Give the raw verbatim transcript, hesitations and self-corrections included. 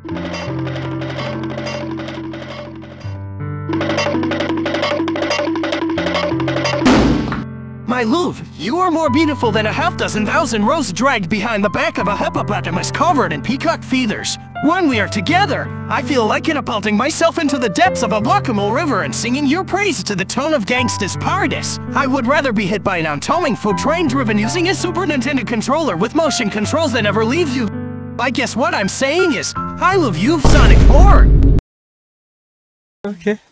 My love, you are more beautiful than a half-dozen thousand rows dragged behind the back of a hippopotamus covered in peacock feathers. When we are together, I feel like catapulting myself into the depths of a Guacamole river and singing your praise to the tone of Gangsta's Paradise. I would rather be hit by an oncoming food train driven using a Super Nintendo controller with motion controls that never leave you. I guess what I'm saying is, I love you, Sonic four! Okay.